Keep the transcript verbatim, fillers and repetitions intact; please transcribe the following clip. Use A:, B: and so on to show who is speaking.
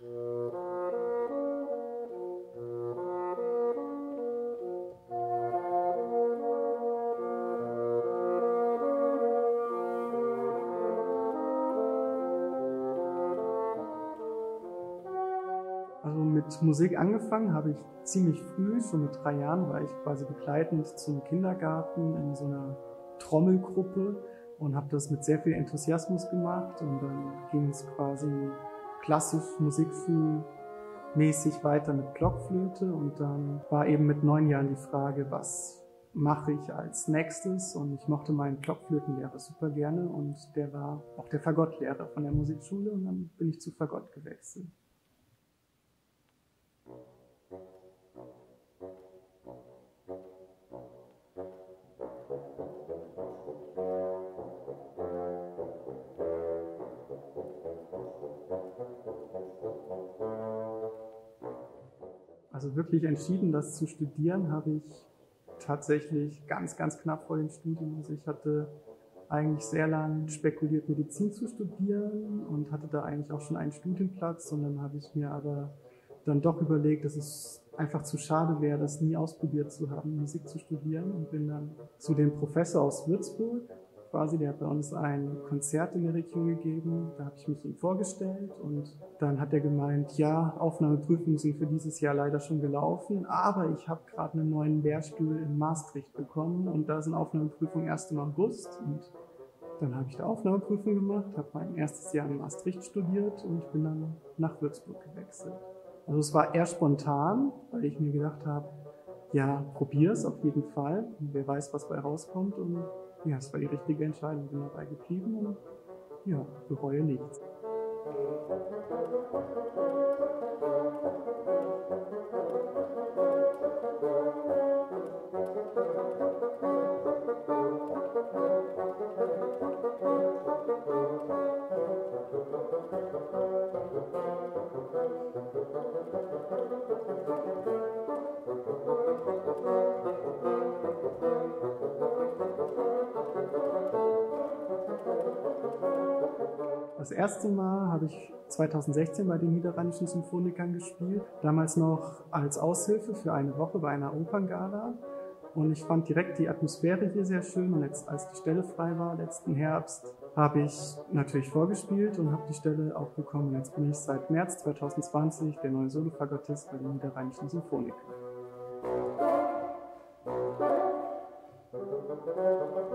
A: Also mit Musik angefangen habe ich ziemlich früh, schon mit drei Jahren war ich quasi begleitend zum Kindergarten in so einer Trommelgruppe und habe das mit sehr viel Enthusiasmus gemacht und dann ging es quasi klassisch musikschulmäßig weiter mit Blockflöte und dann war eben mit neun Jahren die Frage, was mache ich als nächstes, und ich mochte meinen Blockflötenlehrer super gerne und der war auch der Fagottlehrer von der Musikschule und dann bin ich zu Fagott gewechselt. Also wirklich entschieden, das zu studieren, habe ich tatsächlich ganz, ganz knapp vor dem Studium. Also ich hatte eigentlich sehr lange spekuliert, Medizin zu studieren und hatte da eigentlich auch schon einen Studienplatz. Und dann habe ich mir aber dann doch überlegt, dass es einfach zu schade wäre, das nie ausprobiert zu haben, Musik zu studieren, und bin dann zu dem Professor aus Würzburg quasi, der hat bei uns ein Konzert in der Region gegeben, da habe ich mich ihm vorgestellt und dann hat er gemeint, ja, Aufnahmeprüfungen sind für dieses Jahr leider schon gelaufen, aber ich habe gerade einen neuen Lehrstuhl in Maastricht bekommen und da sind Aufnahmeprüfungen erst im August, und dann habe ich da Aufnahmeprüfung gemacht, habe mein erstes Jahr in Maastricht studiert und ich bin dann nach Würzburg gewechselt. Also es war eher spontan, weil ich mir gedacht habe, ja, probier's auf jeden Fall, wer weiß, was bei rauskommt, und ja, es war die richtige Entscheidung, bin dabei geblieben und ja, bereue nichts. Das erste Mal habe ich zweitausendsechzehn bei den Niederrheinischen Symphonikern gespielt, damals noch als Aushilfe für eine Woche bei einer Operngala. Und ich fand direkt die Atmosphäre hier sehr schön, und jetzt, als die Stelle frei war, letzten Herbst, habe ich natürlich vorgespielt und habe die Stelle auch bekommen. Und jetzt bin ich seit März zweitausendzwanzig der neue Solofagottist bei den Niederrheinischen Symphonikern.